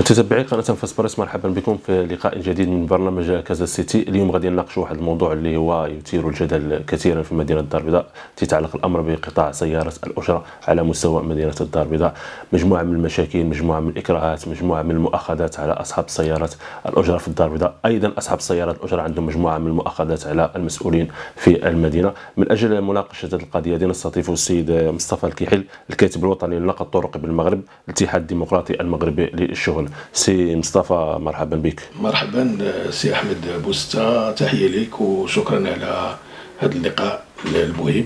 متتبعي قناة فاس بريس، مرحبا بكم في لقاء جديد من برنامج كازا سيتي. اليوم غادي نناقشوا واحد الموضوع اللي هو يثير الجدل كثيرا في مدينة الدار البيضاء. تتعلق الامر بقطاع سيارات الاجره على مستوى مدينة الدار البيضاء. مجموعة من المشاكل، مجموعة من الاكراهات، مجموعة من المؤاخذات على اصحاب السيارات الاجره في الدار البيضاء. ايضا اصحاب السيارات الاجره عندهم مجموعة من المؤاخذات على المسؤولين في المدينة. من اجل مناقشة هذه القضية غادي نستضيف السيد مصطفى الكحيل، الكاتب الوطني للنقد الطرقي بالمغرب، الاتحاد الديمقراطي المغربي للشغل. سي مصطفى، مرحبا بك. مرحبا سي احمد بوستا، تحيه لك وشكرا على هذا اللقاء المهم،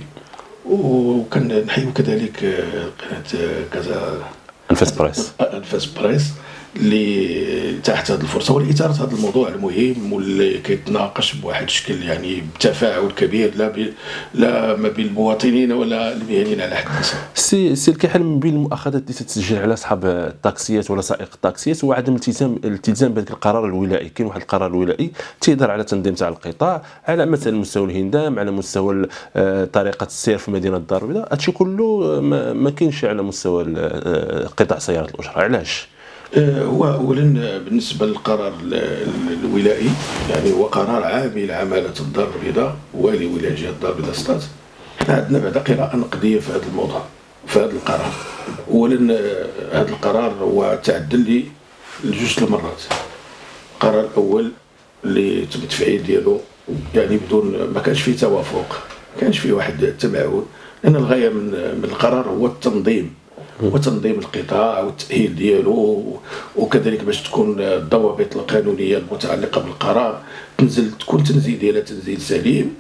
وكنحيو كذلك قناه كازا انفاس بريس اللي تحت هذه الفرصه ولاثاره هذا الموضوع المهم واللي كيتناقش بواحد الشكل يعني بتفاعل كبير لا ما بين المواطنين ولا المهنيين على حد سواء. سي الكحل، من بين المؤاخذات اللي تتسجل على اصحاب التاكسيات ولا سائق التاكسيات هو عدم الالتزام بهذاك القرار الولائي. كاين واحد القرار الولائي تيهضر على تنظيم تاع القطاع على مثلا مستوى الهندام، على مستوى طريقه السير في مدينه الدار البيضاء. هادشي كله ما كاينش على مستوى قطاع سيارات الاجره. علاش؟ هو اولا بالنسبه للقرار الولائي، يعني هو قرار عامل عماله الدار البيضاء ولي ولايه الدار البيضاء ستات. حنا عندنا بعد قراءه نقديه في هذا الموضوع، في هذا القرار. اولا هذا القرار هو تعدل لي لجوج المرات. القرار الاول اللي تم التفعيل ديالو يعني بدون ما كانش فيه توافق، ما كانش فيه واحد التباعد، لان الغايه من القرار هو التنظيم وتنظيم القطاع والتأهيل ديالو، وكذلك باش تكون الضوابط القانونيه المتعلقه بالقرار تكون تنزيل ديالها تنزيل سليم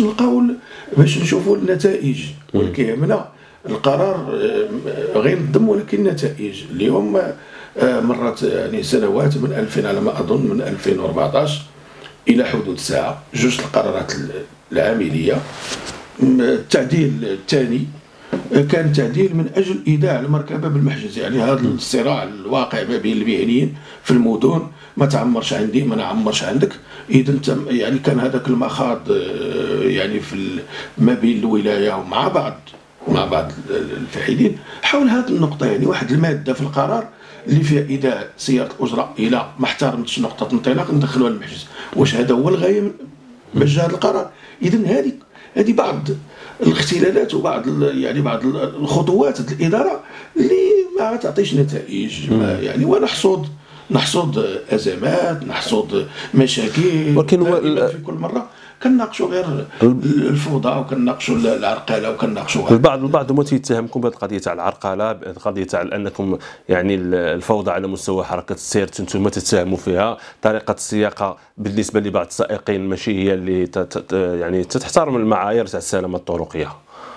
باش نشوفوا النتائج. ولكن يهمنا القرار غير النظم ولكن النتائج. اليوم مرت يعني سنوات من 2000 على ما اظن، من 2014 الى حدود الساعه جوج القرارات العامليه. التعديل الثاني كان تعديل من اجل ايداع المركبه بالمحجز، يعني هذا الصراع الواقع ما بين المهنيين في المدن، ما تعمرش عندي ما نعمرش عندك. اذا يعني كان هذاك المخاض يعني ما بين الولايه ومع بعض الفاعلين حول هذه النقطه. يعني واحد الماده في القرار اللي فيها ايداع سياره الاجره الى ما احترمتش نقطه انطلاق ندخلوها للمحجز. واش هذا هو الغايه باش جا هذا القرار؟ اذا هذه بعض الاختلالات وبعض يعني بعض الخطوات الاداره اللي ما تعطيش نتائج. يعني ونحصد ازمات، نحصد مشاكل، ولكن في كل مره كنناقشوا غير الفوضى وكنناقشوا العرقله وكنناقشوا البعض هما تيتهمكم بهذه القضيه تاع العرقله، بهذه القضيه تاع انكم يعني الفوضى على مستوى حركه السير انتم تتهموا فيها. طريقه السياقه بالنسبه لبعض السائقين ماشي هي اللي يعني تحترم المعايير تاع السلامه الطرقيه.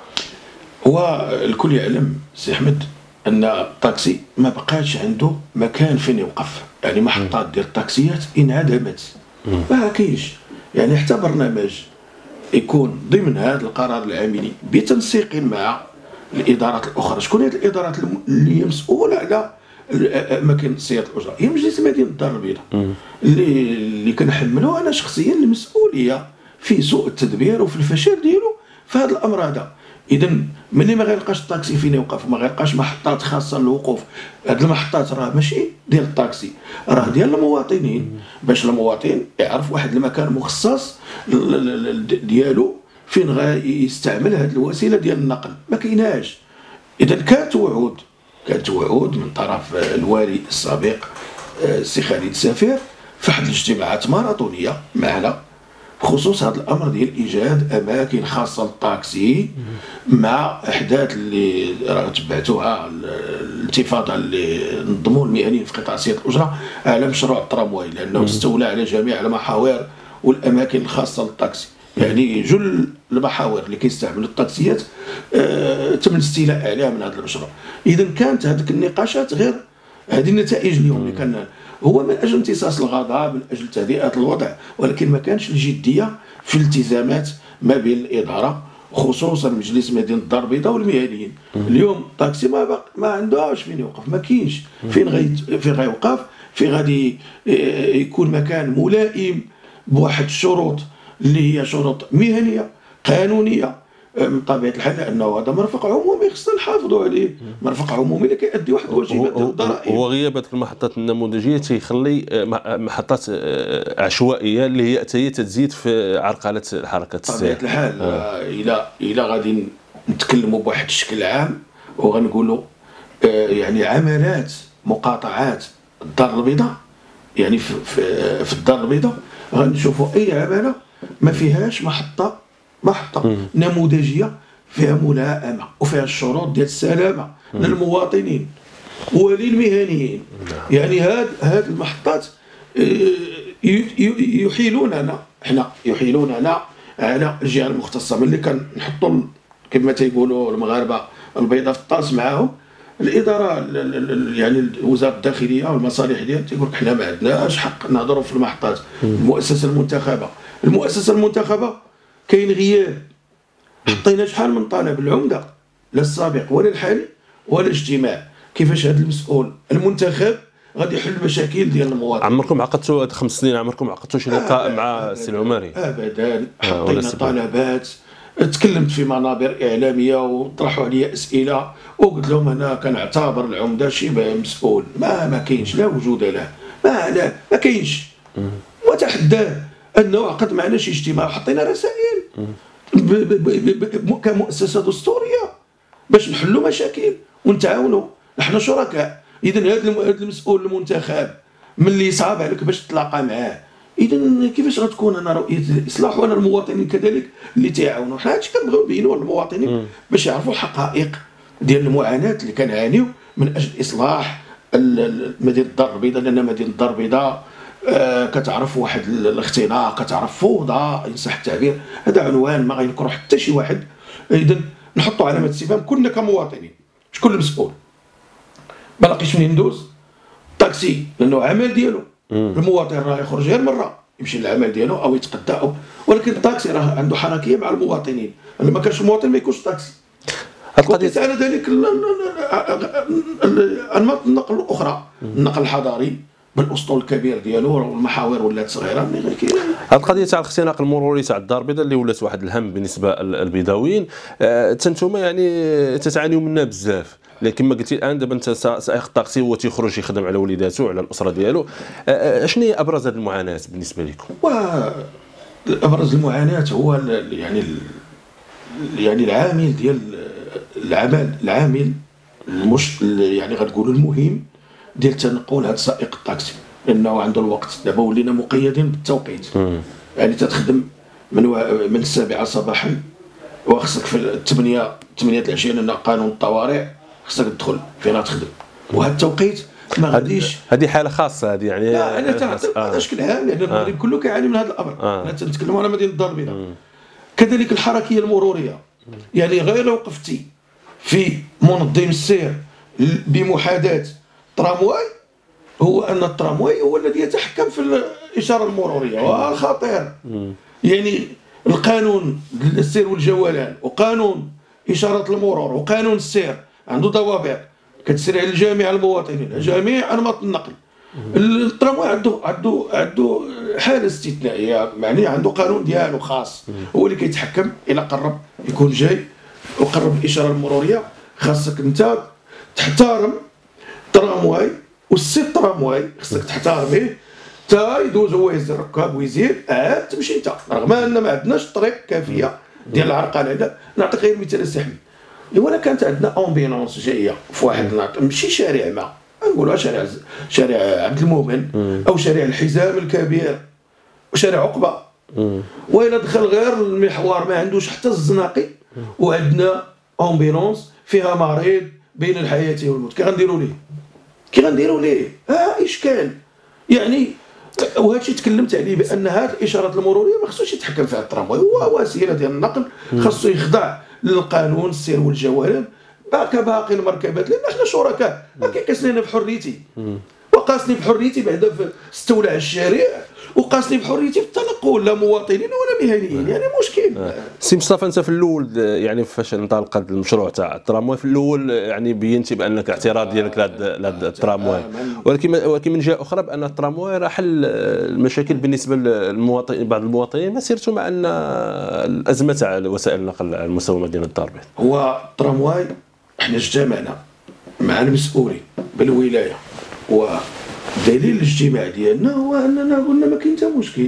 هو الكل يعلم سي احمد ان الطاكسي ما بقاش عنده مكان فين يوقف، يعني محطات ديال الطاكسيات انعدمت، ما كاينش. يعني حتى برنامج يكون ضمن هذا القرار العاملي بتنسيق مع الادارات الاخرى. شكون هذه الادارات اللي هي مسؤوله على اماكن سياده الاجره؟ هي مجلس مدينه الدار البيضاء اللي كنحملوا انا شخصيا المسؤوليه في سوء التدبير وفي الفشل ديالو في هذا الامر هذا. اذا ملي ما غيلقاش الطاكسي فين يوقف، ما غيلقاش محطات خاصه للوقوف، هذه المحطات راه ماشي ديال الطاكسي، راه ديال المواطنين، باش المواطن يعرف واحد المكان مخصص ديالو فين غيستعمل هذه الوسيله ديال النقل. ما كايناش. اذا كانت وعود من طرف الوالي السابق السي خالد سفير في واحد الاجتماعات ماراثونيه معنا بخصوص هذا الامر ديال ايجاد اماكن خاصه للطاكسي، مع احداث اللي راه تبعتوها الانتفاضه اللي نظموا المهنيين في قطاع سياده الاجره على مشروع الترامواي، لانه استولى على جميع المحاور والاماكن الخاصه للطاكسي. يعني جل المحاور اللي كيستعملوا الطاكسيات تم الاستيلاء عليها من هذا المشروع. اذا كانت هذيك النقاشات غير هذه النتائج اليوم اللي كان هو من اجل امتصاص الغضب، من اجل تهدئه الوضع، ولكن ما كانش الجديه في الالتزامات ما بين الاداره خصوصا مجلس مدينه الدار البيضاء والمهنيين. اليوم الطاكسي ما عندهاش فين يوقف، ما كاينش فين غيوقف، فين غادي يكون مكان ملائم بواحد الشروط اللي هي شروط مهنيه قانونيه من طبيعه الحال انه هذا مرفق عمومي خصنا نحافظوا عليه، مرفق عمومي اللي كيأدي واحد الواجبات ديال الضرائب. وغياب هذه المحطات النموذجيه تيخلي محطات عشوائيه اللي هي حتى هي تزيد في عرقله حركه السير. بطبيعه الحال الى غادي نتكلموا بواحد الشكل عام وغنقولوا يعني عملات مقاطعات الدار البيضاء، يعني في الدار البيضاء غنشوفوا اي عماله ما فيهاش محطه نموذجيه فيها ملائمه وفيها الشروط ديال السلامه للمواطنين وللمهنيين. يعني هاد المحطات يحيلوننا على الجهه المختصه. ملي كنحطوا كما تيقولوا المغاربه البيضه في الطاس معاهم الاداره يعني وزاره الداخليه والمصالح ديالها تيقول لك حنا ما عندناش حق نهضروا في المحطات. المؤسسه المنتخبه كاين غياب. حطينا شحال من طلب العمده لا السابق ولا الحالي ولا الاجتماع. كيفاش هذا المسؤول المنتخب غادي يحل المشاكل ديال المواطن؟ عمركم عقدتوا هاد 5 سنين عمركم عقدتوا شي لقاء مع السي العمري؟ ابدا. حطينا طلبات، تكلمت في منابر اعلاميه وطرحوا عليا اسئله وقلت لهم انا كنعتبر العمده شبه مسؤول. ما كاينش لا وجود له، ما كاينش. وتحداه انه عقد معنا شي اجتماع وحطينا رسائل كمؤسسه دستوريه باش نحلوا مشاكل ونتعاونوا. نحن شركاء. اذا هذا المسؤول المنتخب ملي صعب عليك باش تتلاقى معاه، اذا كيفاش غتكون انا رؤيه الاصلاح وانا المواطنين كذلك اللي تيعاونوا؟ حنا هادشي كنبغيو نبينوا للمواطنين باش يعرفوا الحقائق ديال المعاناه اللي كنعانيو من اجل اصلاح مدينه الدار البيضاء. لان مدينه الدار البيضاء كتعرف واحد الاختناق، كتعرف فوضى ان صح التعبير. هذا عنوان ما غينكرو حتى شي واحد. اذا نحطوا علامه استفهام كلنا كمواطنين. شكون المسؤول؟ ما لاقيش منين ندوز. الطاكسي لانه عمل ديالو، المواطن راه يخرج غير مره يمشي للعمل ديالو او يتقدى ولكن الطاكسي راه عنده حركيه مع المواطنين. لما كانش المواطن ما يكونش طاكسي. وقيس على ذلك انماط النقل الاخرى، النقل الحضاري بالاسطول الكبير ديالو والمحاور ولات صغيره ملي غير كاين. هذه القضيه تاع الاختناق المروري تاع الدار البيضاء اللي ولات واحد الهم بالنسبه للبيضاويين، انتم يعني تتعانيوا منها بزاف. لكن كما قلتي الان دابا انت سائق الطاكسي هو تيخرج يخدم على وليداته على الاسره ديالو. شنو هي ابرز هذه المعاناه بالنسبه لكم؟ ابرز المعاناه هو يعني العامل ديال العامل يعني غتقولوا المهم ديال تنقل هذا سائق الطاكسي، لانه عنده الوقت. دابا ولينا مقيدين بالتوقيت. يعني تتخدم من 7 صباحا وخصك في 8 العشيه لان قانون الطوارئ خصك تدخل فينا تخدم. وهذا التوقيت ما غاديش. هذه حاله خاصه هذه يعني. لا انا تنعطيك هذا شكل عام لان المغرب كله كيعاني من هذا الامر. انا تنتكلم على مدينه الدار البيضاء. كذلك الحركيه المروريه. يعني غير لو وقفتي في منظم السير بمحاذاه ترامواي، هو ان الترامواي هو الذي يتحكم في الاشاره المروريه وهذا خطير. يعني القانون السير والجولان وقانون اشاره المرور وقانون السير عنده ضوابط كتسري على جميع المواطنين جميع انماط النقل. الترامواي عنده حاله استثنائيه، يعني عنده قانون ديالو خاص هو اللي كيتحكم. الى قرب يكون جاي وقرب الاشاره المروريه خاصك انت تحترم الترامواي والسي الترامواي خاصك تحترميه حتى يدوز هو يزيد الركاب ويزيد عاد تمشي انت، رغم ان ما عندناش طريق كافيه ديال العرقله. نعطيك غير مثال استحمل. ولا كانت عندنا امبيلونس جايه في واحد ماشي شارع ما نقولوها شارع عبد المؤمن او شارع الحزام الكبير وشارع عقبه، وإلا دخل غير المحور ما عندوش حتى الزناقي وعندنا امبيلونس فيها مريض بين الحياه والموت، كي غنديروا ليه؟ اشكال. يعني وهذا الشيء تكلمت عليه بان هذه الاشارات المروريه ما خصوش يتحكم فيها الترامواي، هو وسيله ديال النقل خاصو يخضع للقانون السير والجولان كباقي المركبات، لان احنا شركاء ما كيقيسنينا بحريتي. وقاسني بحريتي بعدا استولى على الشارع، وقاسني بحريتي في التنقل، لا مواطنين ولا مهنيين، يعني مشكل. سي مصطفى، انت في الاول يعني فاش انطلق هذا المشروع تاع الترامواي في الاول يعني بينتي بانك اعتراض ديالك لهذا الترامواي، ولكن من جهه اخرى بان الترامواي راه حل المشاكل بالنسبه للمواطنين، بعض المواطنين مسيرته مع ان الازمه تاع وسائل النقل على مستوى مدينه الدار البيضاء. هو الترامواي احنا اجتمعنا مع المسؤولين بالولايه، ودليل الاجتماع ديالنا هو اننا قلنا ما كاين حتى مشكل.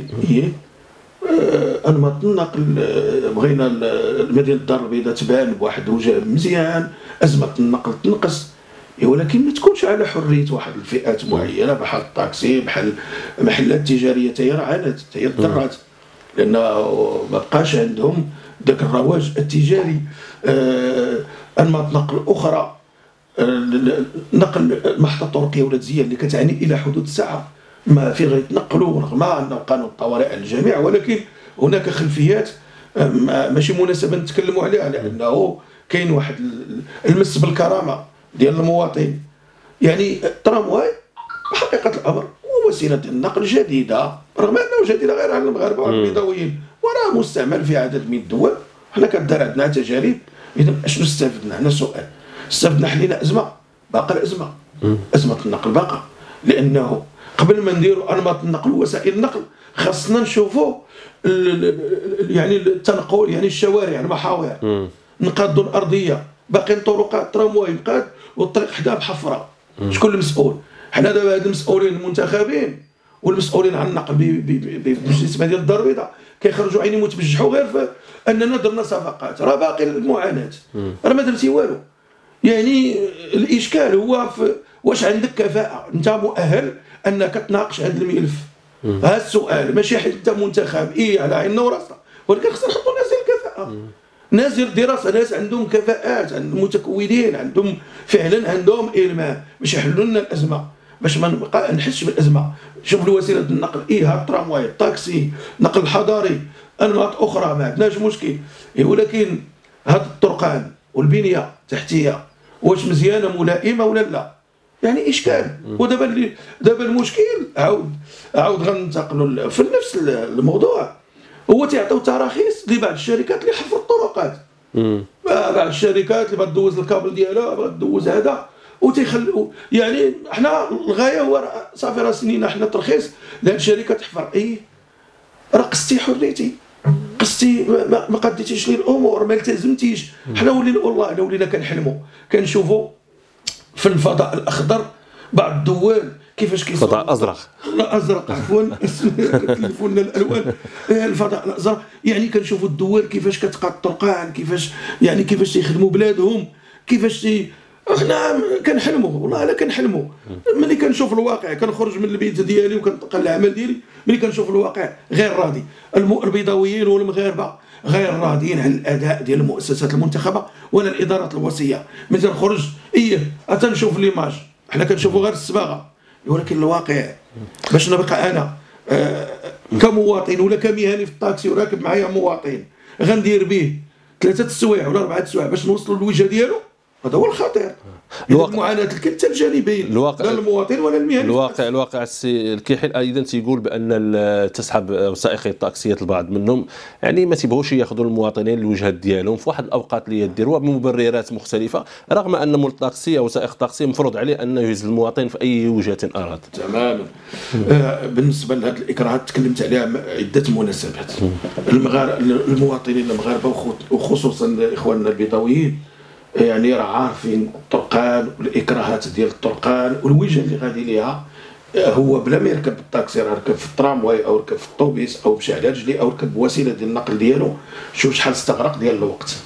انماط النقل بغينا مدينه الدار البيضاء تبان بواحد الوجه مزيان، ازمه النقل تنقص، ولكن ما تكونش على حريه واحد الفئات معينه بحال الطاكسي، بحال المحلات التجاريه هي راه عانت، هي ضرات، لان ما بقاش عندهم ذاك الرواج التجاري. انماط نقل اخرى، نقل محطه طرقيه ولا تزيه اللي كتعني الى حدود الساعه ما في غير يتنقلوا، رغم انه قانون الطوارئ على الجميع، ولكن هناك خلفيات ماشي مناسبه نتكلموا عليها، لانه كاين واحد المس بالكرامه ديال المواطن. يعني الترامواي حقيقه الامر هو وسيله النقل جديده، رغم انه جديده غير على المغاربه والبيضاويين، وراه مستعمل في عدد من الدول. حنا كدار عندنا تجارب. اذا اشنو استفدنا؟ هنا سؤال، استفدنا حلينا ازمه؟ باقا الازمه، ازمه النقل باقا، لانه قبل ما نديروا انماط النقل ووسائل النقل خاصنا نشوفوا يعني التنقل، يعني الشوارع، المحاور، نقادوا الارضيه، باقي الطرقات الترامواي مقاد والطريق حدا محفره. شكون المسؤول؟ حنا دابا هاد المسؤولين المنتخبين والمسؤولين عن النقل بمجلس مدينه الدار البيضاء كيخرجوا عيني متبجحوا غير في اننا درنا صفقات، راه باقي المعاناه، راه ما درتي والو. يعني الاشكال هو في واش عندك كفاءه، انت مؤهل انك تناقش هذا الملف؟ هذا السؤال، ماشي حيت انت منتخب على عيننا وراسنا، ولكن خصنا نحطوا ناس ديال الكفاءه، ناس ديال دراسه، ناس عندهم كفاءات، عندهم متكونين، عندهم فعلا عندهم المام باش يحلوا لنا الازمه، باش ما نبقى نحسش بالازمه. شوف وسيله النقل، هاد الترامواي، الطاكسي، النقل الحضاري، انماط اخرى ما عندناش مشكل، ولكن هاد الطرقان والبنيه التحتيه واش مزيانه ملائمه ولا لا؟ يعني اشكال. ودابا المشكل عاود غننتقلوا في نفس الموضوع، هو تيعطيو تراخيص لبعض الشركات اللي حفروا الطرقات، بعض الشركات اللي بغات الكابل ديالها، بغات تدوز هذا، وتيخلوا. يعني حنا الغايه هو صافي راه سنينا حنا ترخيص لهاد الشركه تحفر، راه قصتي حريتي، قصتي ما قديتيش لي الامور، ما التزمتيش. حنا والله الا ولينا كنحلموا كنشوفوا في الفضاء الاخضر بعض الدول كيفاش كيصوروا الفضاء الازرق، الازرق عفوا تلفوا لنا الالوان، الفضاء الازرق. يعني كنشوفوا الدول كيفاش كتقاد الطرقان، كيفاش تيخدموا بلادهم، كيفاش حنا كنحلموا، والله الا كنحلموا. ملي كنشوف الواقع كنخرج من البيت ديالي وكنتقل العمل ديالي، ملي كنشوف الواقع غير راضي. البيضاويين والمغاربه غير راضيين على الاداء ديال المؤسسات المنتخبه ولا الادارات الوصيه. ملي تنخرج تنشوف ليماج، حنا كنشوفوا غير الصباغه، ولكن الواقع باش نبقى انا كمواطن ولا كمهني في الطاكسي وراكب معايا مواطن غندير به 3 السوايع ولا 4 السوايع باش نوصلوا للوجهه ديالو، هذا هو الخطير. المعاناه كلتا الجانبين، لا المواطن ولا المهني. الواقع السي الكيحل ايضا تيقول بان تسحب سائقي الطاكسيات البعض منهم يعني ما تيبغوش ياخذوا المواطنين الوجهات ديالهم في واحد الاوقات اللي يديروها بمبررات مختلفه، رغم ان مول الطاكسي او سائق الطاكسي مفروض عليه انه يهز المواطن في اي وجهه اراد. تماما. بالنسبه لهذه الاكراهات تكلمت عليها عده مناسبات. المواطنين المغاربه وخصوصا اخواننا البيضاويين يعني راه عارفين الطرقان والاكراهات ديال الطرقان والوجهه اللي غادي ليها. هو بلا ما يركب الطاكسي راه ركب في الترامواي او ركب في الطوبيس او مشى على رجلي او ركب بوسيله ديال النقل ديالو، شوف شحال استغرق ديال الوقت،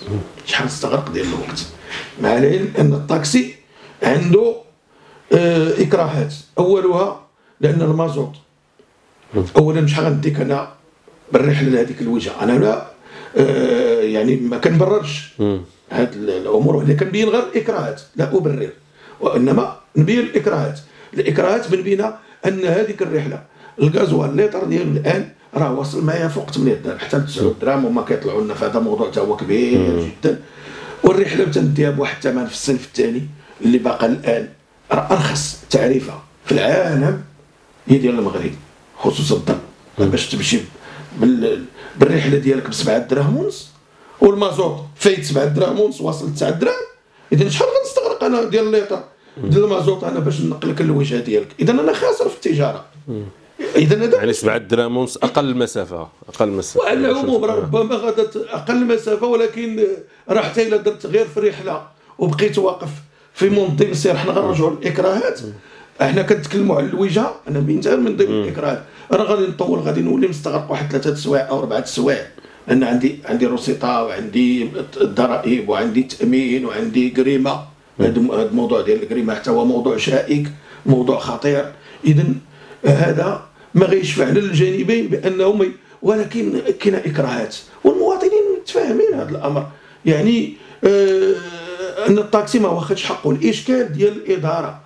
مع العلم ان الطاكسي عنده اكراهات. اولها لان المازوت، اولا شحال غنديك انا بالرحله لهذيك الوجهه، انا لا يعني ما كنبررش هاد الامور، انا كنبين غير الاكراهات، لا ابرر، وانما نبين الاكراهات بنبينها ان هذيك الرحله الغازوال الليطر ديالو الان راه واصل معايا فوق 8 درهم حتى ل 9 دراهم، وما كيطلعوا لنا في هذا الموضوع حتى هو كبير جدا. والرحله تنديها بواحد الثمن في الصنف الثاني اللي باقا الان ارخص تعريفه في العالم هي ديال المغرب خصوصا الضرب. باش تمشي بالرحله ديالك ب7 دراهم ونص والمازوط فايت 7 دراهم ونص واصل 9 دراهم، اذا شحال غنستغرق انا ديال الليطه ديال المازوط انا باش نقلك الوجهه ديالك؟ اذا انا خاسر في التجاره. اذا هذا يعني 7 دراهم ونص اقل مسافه وعلى العموم ربما غادت اقل مسافه، ولكن راه حتى الا درت غير في رحله وبقيت واقف في منظم السير، حنا غنرجعوا للاكراهات. احنا كنتكلموا على الوجهه، انا مثال من ضمن الاكراهات. انا غادي نطول، غادي نولي مستغرق واحد 3 سوايع او 4 سوايع، لان عندي روسيطه وعندي الضرائب وعندي التامين وعندي قريمه. هذا الموضوع ديال القريمه حتى هو موضوع شائك، موضوع خطير. اذا هذا ما غيشفع للجانبين بانهم، ولكن كاينه اكراهات والمواطنين متفاهمين هذا الامر. يعني ان الطاكسي ما واخدش حقه. الاشكال ديال الاداره،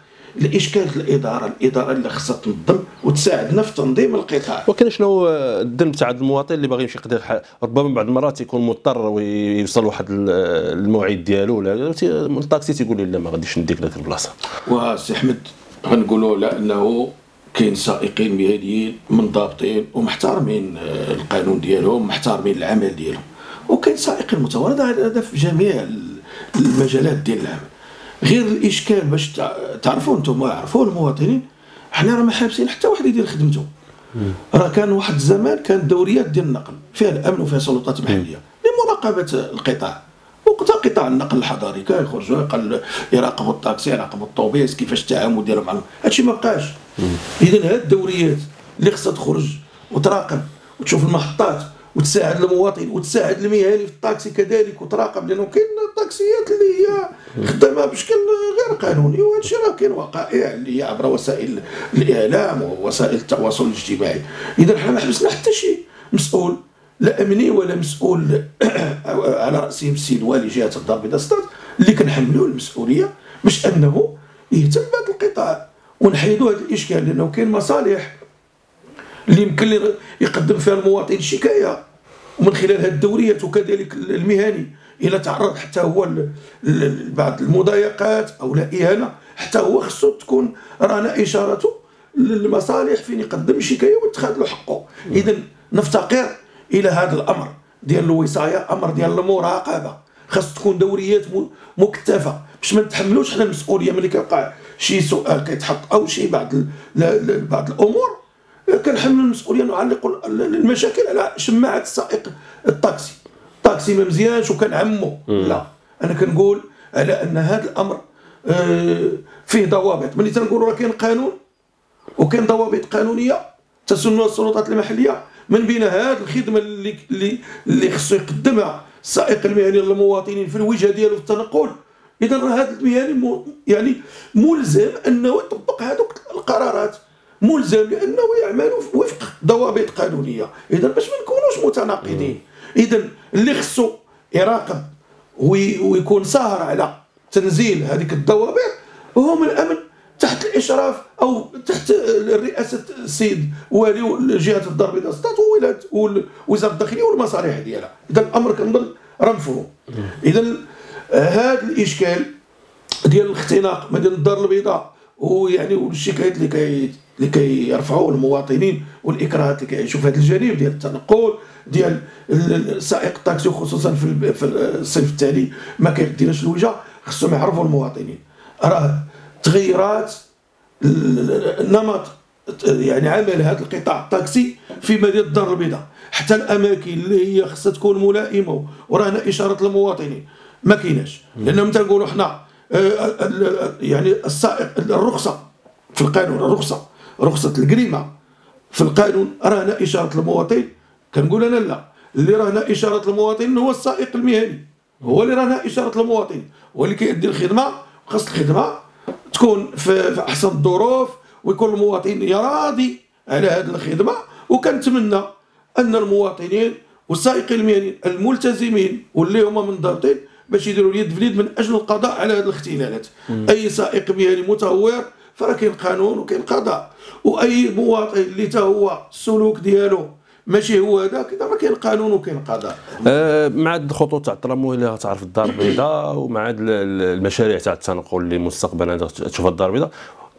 الاداره اللي خصها تنظم وتساعدنا في تنظيم القطاع. ولكن شنو الذنب تاع المواطن اللي باغي يمشي يقضي؟ ربما بعض المرات يكون مضطر ويوصل واحد الموعد ديالو، ولا الطاكسي تيقول لي لا ما غاديش نديك لك البلاصه. وسي احمد غنقولوا لا، انه كاين سائقين مهنيين منضبطين ومحترمين القانون ديالهم، محترمين العمل ديالهم، وكاين سائقين متورط. هذا في جميع المجالات ديال العمل. غير الاشكال باش تعرفوا انتم ويعرفوا المواطنين، حنا راه ما حابسين حتى واحد يدير خدمته. راه كان واحد الزمان كانت دوريات ديال النقل فيها الامن وفيها سلطات محليه لمراقبه القطاع، وقتها قطاع النقل الحضاري كيخرجوا يراقبوا الطاكسي، يراقبوا الطوبيس، كيفاش التعامل ديالهم مع هادشي ما بقاش. اذا هاد الدوريات اللي خصها تخرج وتراقب وتشوف المحطات وتساعد المواطن وتساعد المهني في الطاكسي كذلك وتراقب، لانه كاين الطاكسيات اللي هي خدامه بشكل غير قانوني، وهذا الشيء راه كاين وقائع اللي هي عبر وسائل الاعلام ووسائل التواصل الاجتماعي. اذا حنا ما حبسنا حتى شي مسؤول لا امني ولا مسؤول على راسهم السيد والي جهه الدار البيضاء سطات اللي كنحملوه المسؤوليه باش انه يهتم بهذا القطاع ونحيدوا هذا الاشكال، لانه كاين مصالح اللي يمكن يقدم فيها المواطن شكايه، ومن خلال هذه الدوريات وكذلك المهني الى تعرض حتى هو لبعض المضايقات او لا اهانه، حتى هو خصو تكون رانا اشارته للمصالح فين يقدم شكايه ويتخذ له حقه. اذا نفتقر الى هذا الامر ديال الوصايه، امر ديال المراقبه، خاص تكون دوريات مكثفه باش ما نتحملوش حنا المسؤوليه ملي كيوقع شي سؤال كيتحط او شي بعض الامور كنحمل المسؤوليه نعلق المشاكل على شماعه السائق الطاكسي. الطاكسي ما مزيانش وكنعمو، لا، انا كنقول على ان هذا الامر فيه ضوابط. ملي تنقولوا راه كاين قانون وكاين ضوابط قانونيه تسنها السلطات المحليه، من بين هذه الخدمه اللي خصو يقدمها السائق المهني للمواطنين في الوجهه ديالو في التنقل. اذا راه هذا المهني يعني ملزم انه يطبق هذوك القرارات، ملزم لانه يعمل وفق ضوابط قانونيه. اذا باش ما نكونوش متناقضين، اذا اللي خصو يراقب ويكون ساهر على تنزيل هذيك الضوابط هم الامن تحت الاشراف او تحت رئاسه السيد والي جهه الدار البيضاء سطات ووزاره الداخليه والمصالح ديالها. اذا الامر كنظن راه مفهوم. اذا هذا الاشكال ديال الاختناق ما بين الدار البيضاء ويعني والشكايات اللي كيرفعوه المواطنين والاكراهات اللي كيعيشوا في هذا الجانب ديال التنقل ديال سائق الطاكسي، وخصوصا في الصيف التالي ما كيديرش الوجه، خصهم يعرفوا المواطنين راه تغيرات النمط يعني عمل هذا القطاع الطاكسي في مدينه الدار البيضاء، حتى الاماكن اللي هي خصها تكون ملائمه ورانا اشاره للمواطنين ما كايناش. لانهم تنقولوا حنا يعني السائق الرخصه في القانون، رخصه القريمه في القانون رانا اشاره المواطن، كنقول انا لا، اللي رانا اشاره المواطن هو السائق المهني، هو اللي رانا اشاره المواطن، هو اللي كيأدي الخدمه. خاص الخدمه تكون في احسن الظروف ويكون المواطن راضي على هذه الخدمه. وكنتمنى ان المواطنين والسائقين المهنيين الملتزمين واللي هما منضبطين باش يديروا اليد في اليد من اجل القضاء على هذه الاختلالات. اي سائق مهني متهور فراه كاين قانون وكاين قضاء، واي مواطن اللي تا هو السلوك ديالو ماشي هو هذاك، اذا ما كاين قانون وكاين قضاء. مع الخطوط تاع التراموي اللي غتعرف الدار البيضاء، ومع المشاريع تاع التنقل اللي مستقبلا تشوفها الدار البيضاء،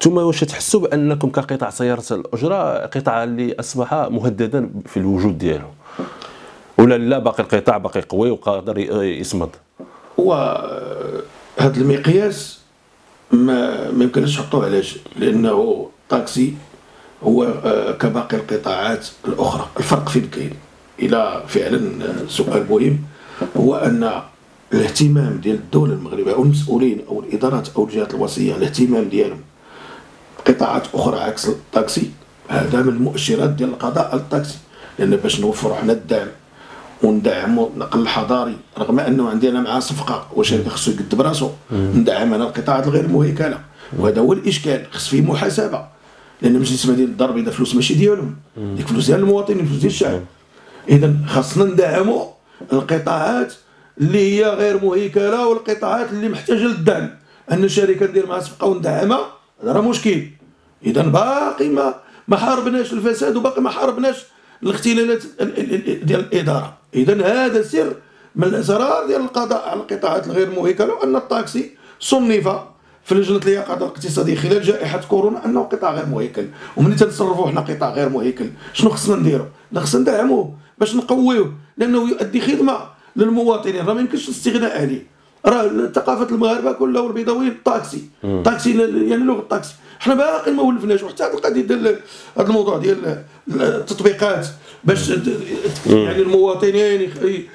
ثم واش تحسوا بانكم كقطاع سياره الاجره قطاع اللي اصبح مهددا في الوجود ديالو، ولا لا باقي القطاع باقي قوي وقادر يصمد؟ هو هذا المقياس ما يمكنش نحطوه. علاش؟ لانه الطاكسي هو كباقي القطاعات الاخرى. الفرق فين كاين؟ الى فعلا سؤال مهم، هو ان الاهتمام ديال الدوله المغربيه او المسؤولين او الادارات او الجهات الوصيه، الاهتمام ديالهم قطاعات اخرى عكس الطاكسي، هذا من المؤشرات ديال القضاء على الطاكسي. لان باش نوفروا حنا الدعم وندعموا النقل الحضاري، رغم انه عندنا معاه صفقه وشركه خصو يقد براسو، ندعم انا القطاعات الغير مهيكله، وهذا هو الاشكال. خص فيه محاسبه، لان ماشي اسمها ديال الضرب اذا فلوس ماشي ديالهم، ديك فلوس ديال المواطنين، فلوس ديال الشعب. اذا خاصنا ندعموا القطاعات اللي هي غير مهيكله والقطاعات اللي محتاجه للدعم. ان الشركه ندير معها صفقه وندعمها هذا راه مشكل. اذا باقي ما حاربناش الفساد، وباقي ما حاربناش الاختلالات ديال الاداره. اذا هذا سر من الاسرار ديال القضاء على القطاعات الغير مهيكله، ان الطاكسي صنف في لجنه اليقظه الاقتصاديه خلال جائحه كورونا انه قطاع غير مهيكل. وملي تنصرفوا حنا قطاع غير مهيكل شنو خصنا نديروا؟ خصنا ندعموه باش نقويوه، لانه يؤدي خدمه للمواطنين، راه ما يمكنش الاستغناء عليه. راه ثقافه المغاربه كلها والبيضاويين الطاكسي، الطاكسي يعني لغه الطاكسي. حنا باقي ما ولفناش. وحتى هذه القضيه ديال هذا الموضوع ديال التطبيقات باش يعني المواطنين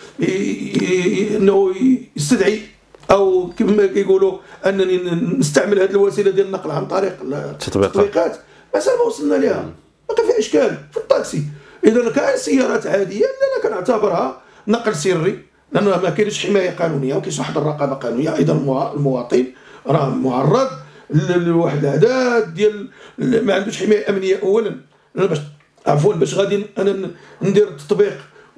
انه يستدعي او كما كيقولوا انني نستعمل هذه الوسيله ديال النقل عن طريق التطبيقات، مازال ما وصلنا لها، باقي في اشكال في الطاكسي. اذا كاين سيارات عاديه انا كنعتبرها نقل سري، لانه ما كاينش حمايه قانونيه وما كاينش واحد الرقابه قانونيه. ايضا المواطن راه معرض لواحد الاعداد ديال ما عندوش حمايه امنيه. اولا باش باش غادي انا ندير التطبيق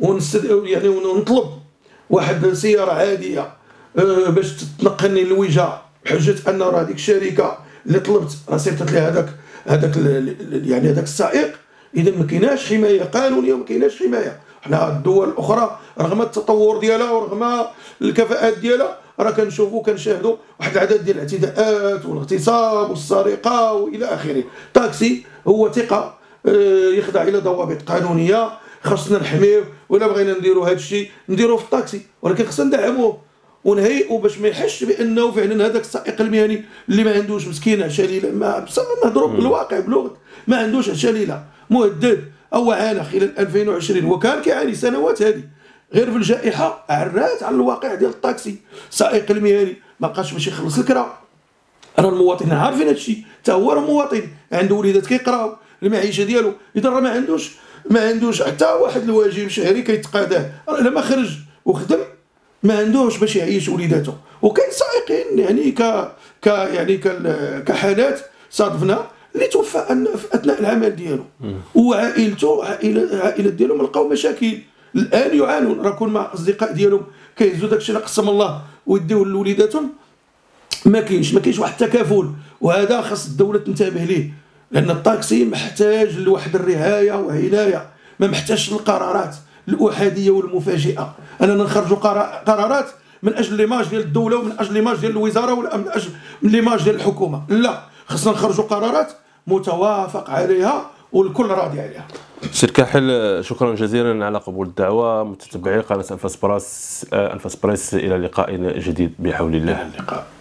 يعني ونطلب واحد سياره عاديه باش تنقلني للوجهه بحجه ان راه هذيك الشركه اللي طلبت راه صيفطت لي هذاك يعني هذاك السائق. اذا ما كايناش حمايه قانونيه وما كايناش حمايه. حنا الدول الاخرى رغم التطور ديالها ورغم الكفاءات ديالها راه كنشوفوا كنشاهدوا واحد العدد ديال الاعتداءات والاغتصاب والسرقه والى اخره. الطاكسي هو ثقه يخضع الى ضوابط قانونيه، خاصنا نحميوه. ولا بغينا نديروا هذا الشيء نديروه في الطاكسي، ولكن خاصنا ندعموه ونهيئوا باش ما يحسش بانه فعلا هذاك السائق المهني اللي ما عندوش مسكين عشاليله، ما نهضروا بالواقع بلغه، ما عندوش عشاليله، مهدد او عانى خلال 2020 وكان كيعاني سنوات هذه. غير في الجائحه عرات على الواقع ديال الطاكسي. السائق المهني ما بقاش باش يخلص الكرا. راه المواطنين عارفين هذا الشيء، حتى هو راه مواطن عنده وليدات كيقراو، المعيشه ديالو. اذا راه ما عندوش حتى واحد الواجب شهري كيتقاضاه. الا ما خرج وخدم ما عندوش باش يعيش وليداته. وكاين سائقين يعني يعني كحالات صادفنا اللي توفى في اثناء العمل ديالو، وعائلته عائله ديالهم لقاو مشاكل الان يعانون. راه كون مع اصدقاء ديالهم كيهزوا داكشي اللي قسم الله ويديوه لوليداتهم، ما كاينش واحد التكافل. وهذا خاص الدوله تنتبه ليه، لان الطاكسي محتاج لواحد الرعايه وعنايه، ما محتاجش للقرارات الاحاديه والمفاجئه. اننا نخرجوا قرارات من اجل ليماج ديال الدوله ومن اجل ليماج ديال الوزاره ولا من اجل ليماج ديال الحكومه. لا، خصنا نخرجوا قرارات متوافق عليها والكل راضي عليها. سير كاحل، شكرا جزيلا على قبول الدعوه. متتبعي قناه انفاس بريس، الى لقاء جديد بحول الله. اللقاء.